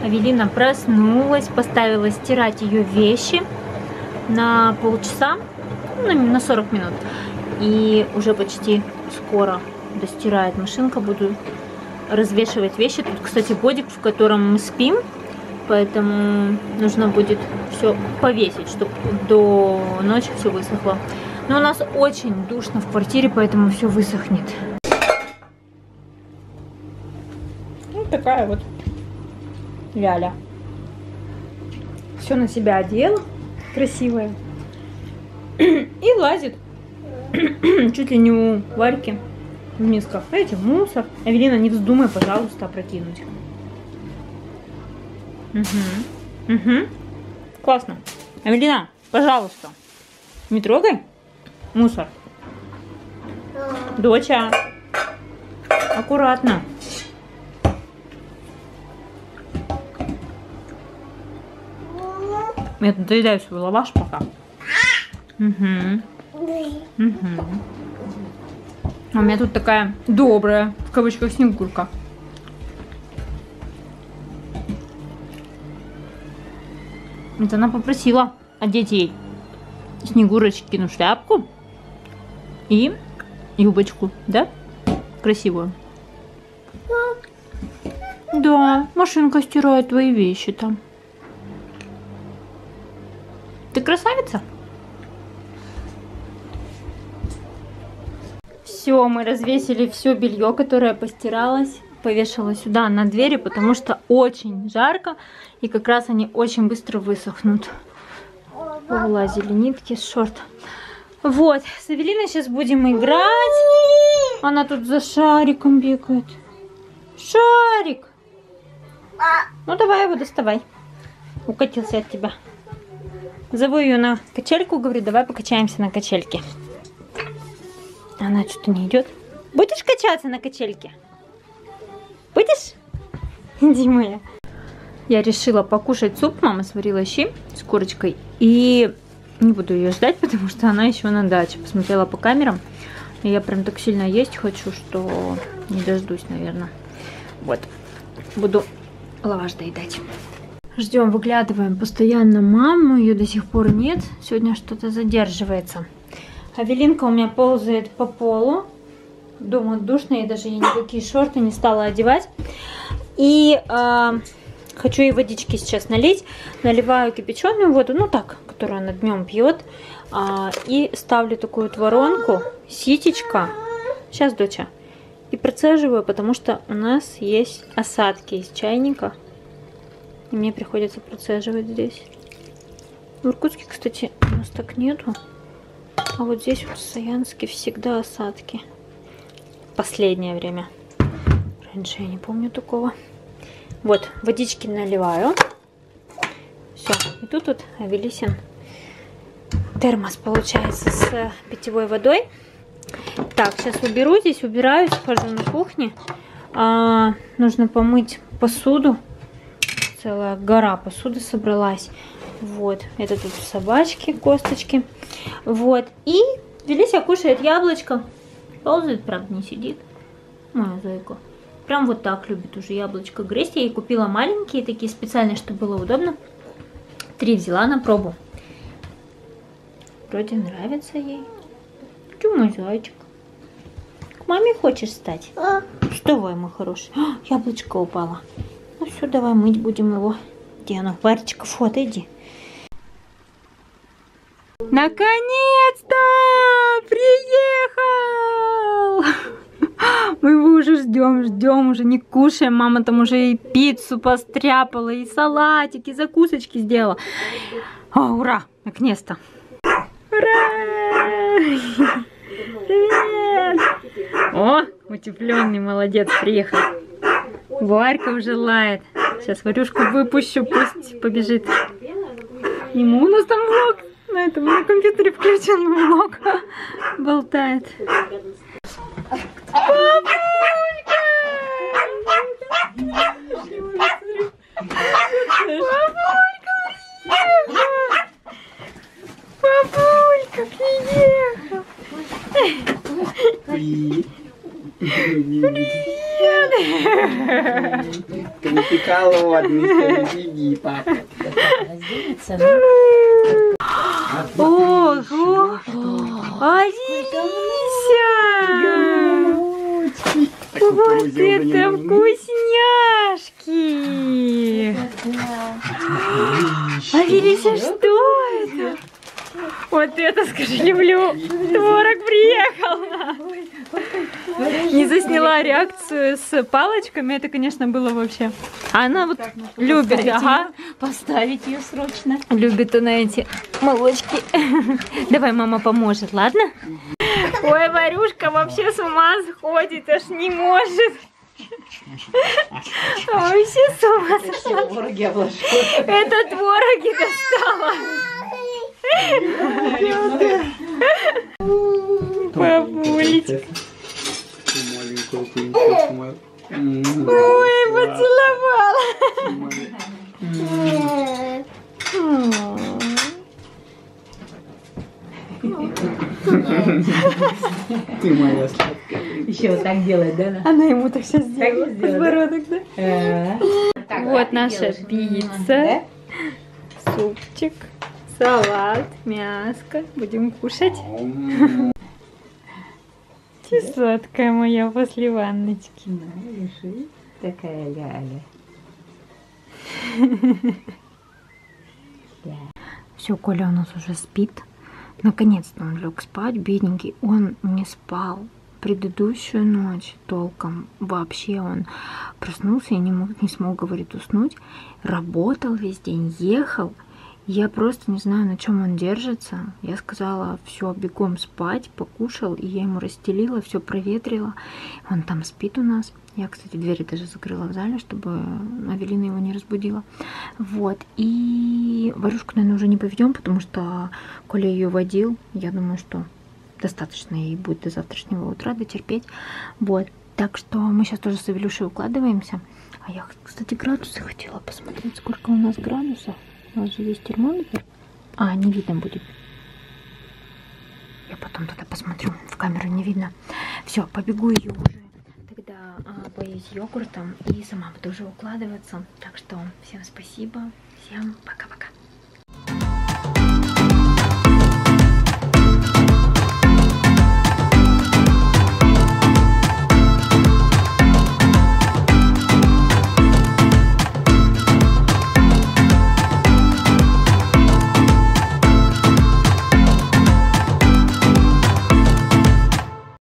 Авелина проснулась, поставила стирать ее вещи на полчаса, ну, на 40 минут. И уже почти скоро достирает машинка. Буду развешивать вещи. Тут, кстати, бодик, в котором мы спим, поэтому нужно будет все повесить, чтобы до ночи все высохло. Но у нас очень душно в квартире, поэтому все высохнет. Вот такая вот ляля. Все на себя одела, красивая. И лазит чуть ли не у Варьки в мисках. Видите, мусор. Авелина, не вздумай, пожалуйста, опрокинуть. Угу. Классно. Авелина, пожалуйста, не трогай мусор. Доча, аккуратно. Я тут доедаю свой лаваш пока. Угу. А у меня тут такая добрая, в кавычках, Снегурка. Это она попросила одеть ей Снегурочкину шляпку и юбочку, да? Красивую. Да, машинка стирает твои вещи там. Ты красавица? Все, мы развесили все белье, которое постиралось, повешала сюда на двери, потому что очень жарко, и как раз они очень быстро высохнут. Вылазили нитки с шорт. Вот, с Авелиной сейчас будем играть. Она тут за шариком бегает. Шарик! Ну давай его доставай. Укатился от тебя. Зову ее на качельку, говорю, давай покачаемся на качельке. Она что-то не идет. Будешь качаться на качельке? Будешь? Иди, моя. Я решила покушать суп. Мама сварила щи с курочкой. И не буду ее ждать, потому что она еще на даче. Посмотрела по камерам. И я прям так сильно есть хочу, что не дождусь, наверное. Вот. Буду лаваш доедать. Ждем, выглядываем постоянно маму. Ее до сих пор нет. Сегодня что-то задерживается. Авелинка у меня ползает по полу. Дома душно, я даже ей никакие шорты не стала одевать. И хочу ей водички сейчас налить. Наливаю кипяченую воду, ну так, которую она днем пьет. И ставлю такую вот воронку, ситечко. Сейчас, доча. И процеживаю, потому что у нас есть осадки из чайника. И мне приходится процеживать здесь. В Иркутске, кстати, у нас так нету. А вот здесь вот в Саянске всегда осадки. Последнее время. Раньше я не помню такого. Вот, водички наливаю. Все. И тут вот Авелисин термос получается с питьевой водой. Так, сейчас уберу здесь, убираюсь, хожу на кухне. Нужно помыть посуду. Целая гора посуды собралась. Вот, это тут собачки, косточки. Вот, и Велися кушает яблочко. Ползает, правда, не сидит. Моя зайка. Прям вот так любит уже яблочко грызть. Я ей купила маленькие, такие специальные, чтобы было удобно. 3 взяла на пробу. Вроде нравится ей. Ты мой зайчик. К маме хочешь стать? Вставай, мой хороший. Яблочко упало. Ну все, давай мыть будем его. Где оно? Варечка, вот, иди. Наконец-то! Приехал! Мы его уже ждем, уже не кушаем. Мама там уже и пиццу постряпала, и салатик, и закусочки сделала. О, ура! Наконец-то! Ура! Привет! О, утепленный молодец, приехал. Варька уже лает. Сейчас Варюшку выпущу, пусть побежит. Ему у нас там влог. На этом на компьютере включен влог. Болтает. Папулька! Папулька приехал! Привет! холодный, беги, папа. Разделится, Ого! Алися! Вот это вкусняшки! Алися, что это? Вот это, скажи, люблю. Творог приехал. Не засняла реакцию с палочками. Это, конечно, было вообще. Она вот любит, ага. Поставить ее срочно. Любит она эти молочки. Давай, мама поможет, ладно? Ой, Варюшка вообще с ума сходит, аж не может. Вообще с ума сходит. Твороги обложу. Это твороги достала. Бабулечка. Маленькую принцессу мою. Ой, поцеловала. Ты моя сладкая. Еще вот так делает, да? Она ему так сейчас сделала. Так сделала, Подбородок, да? Вот наша пицца. Супчик, салат, мяско. Будем кушать. Ты сладкая моя после ванночки. Лежи. Такая ляля. Все, Коля у нас уже спит. Наконец-то он лег спать, бедненький. Он не спал предыдущую ночь толком. Вообще он проснулся и не смог, говорит, уснуть. Работал весь день, ехал. Я просто не знаю, на чем он держится. Я сказала, все, бегом спать, покушал. И я ему расстелила, все проветрила. Он там спит у нас. Я, кстати, двери даже закрыла в зале, чтобы Авелина его не разбудила. Вот. И Варюшку, наверное, уже не поведем, потому что Коля ее водил. Я думаю, что достаточно ей будет до завтрашнего утра дотерпеть. Вот. Так что мы сейчас тоже с Авелюшей укладываемся. А я, кстати, градусы хотела посмотреть, сколько у нас градусов. У нас же есть термометр. А, не видно будет. Я потом туда посмотрю. В камеру не видно. Все, побегу ее уже. Тогда поесть йогуртом и сама буду уже укладываться. Так что всем спасибо. Всем пока-пока.